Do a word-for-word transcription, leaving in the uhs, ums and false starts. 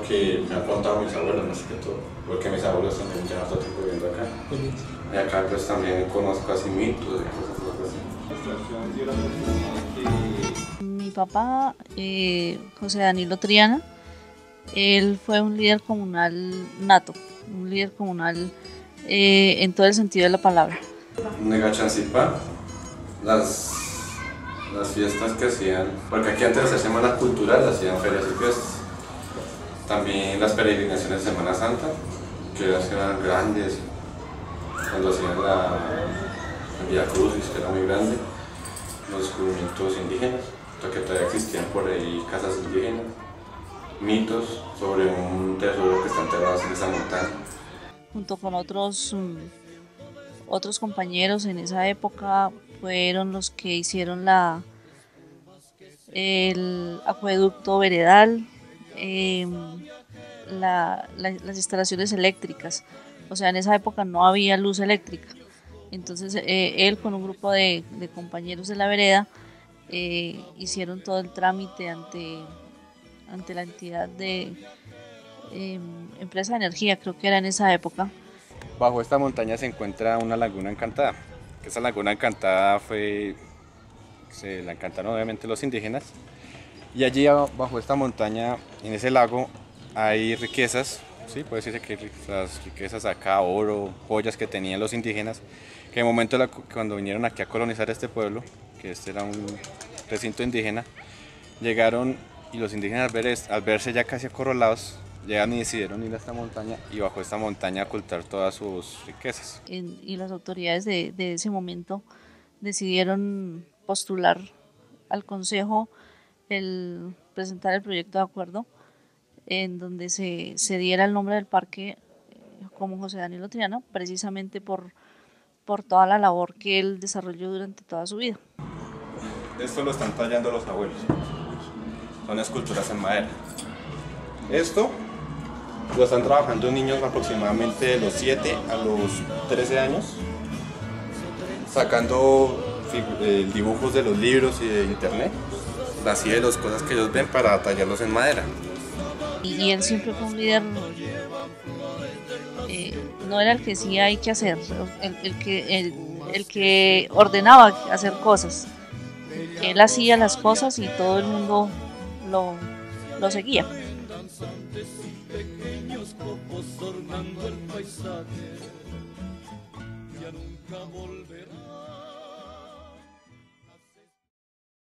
que me han contado mis abuelos más que todo, porque mis abuelos también llevan todo tiempo viviendo acá. Y acá pues también conozco así mitos y cosas así. Mi papá, eh, José Danilo Triana, él fue un líder comunal nato, un líder comunal eh, en todo el sentido de la palabra. Negachancipá, las, las fiestas que hacían, porque aquí antes de hacer Semana Cultural hacían ferias y fiestas. También las peregrinaciones de Semana Santa, que eran grandes, cuando hacían la, la Vía Crucis, que era muy grande, los descubrimientos indígenas, que todavía existían por ahí casas indígenas, mitos sobre un tesoro que está enterrado en esa montaña. Junto con otros, um, otros compañeros en esa época fueron los que hicieron la, el acueducto veredal, eh, la, la, las instalaciones eléctricas. O sea, en esa época no había luz eléctrica. Entonces eh, él con un grupo de, de compañeros de la vereda eh, hicieron todo el trámite ante, ante la entidad de eh, empresa de energía, creo que era en esa época. Bajo esta montaña se encuentra una laguna encantada, que esa laguna encantada fue, se la encantaron obviamente los indígenas, y allí bajo esta montaña, en ese lago, hay riquezas, sí, puede decirse que las riquezas acá, oro, joyas que tenían los indígenas, que en el momento de la, cuando vinieron aquí a colonizar este pueblo, que este era un recinto indígena, llegaron y los indígenas al, ver, al verse ya casi acorralados, llegan y decidieron ir a esta montaña y bajo esta montaña ocultar todas sus riquezas. En, y las autoridades de, de ese momento decidieron postular al consejo el presentar el proyecto de acuerdo en donde se, se diera el nombre del parque como José Danilo Triana, precisamente por, por toda la labor que él desarrolló durante toda su vida. Esto lo están tallando los abuelos, son esculturas en madera. Esto lo están trabajando niños aproximadamente de los siete a los trece años, sacando eh, dibujos de los libros y de internet, así de las cosas que ellos ven para tallarlos en madera. Y él siempre fue un líder, eh, no era el que decía hay que hacer, el, el, que, el, el que ordenaba hacer cosas. Él hacía las cosas y todo el mundo lo, lo seguía. Ornando el paisaje, ya nunca volverá.